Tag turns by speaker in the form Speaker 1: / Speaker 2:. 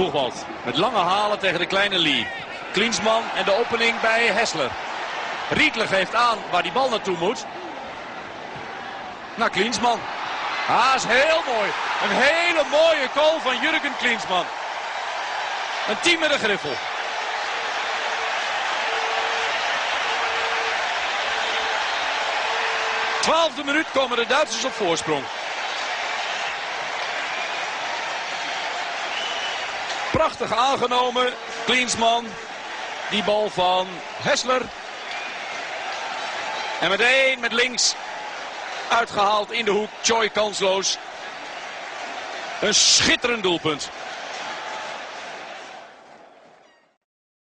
Speaker 1: Boegwald met lange halen tegen de kleine Lee. Klinsmann en de opening bij Hessler. Riedler geeft aan waar die bal naartoe moet. Naar Klinsmann. Is heel mooi. Een hele mooie goal van Jurgen Klinsmann. Een team met een griffel. Twaalfde minuut komen de Duitsers op voorsprong. Prachtig aangenomen. Klinsmann. Die bal van Hessler. En meteen met links uitgehaald in de hoek. Choi kansloos. Een schitterend doelpunt.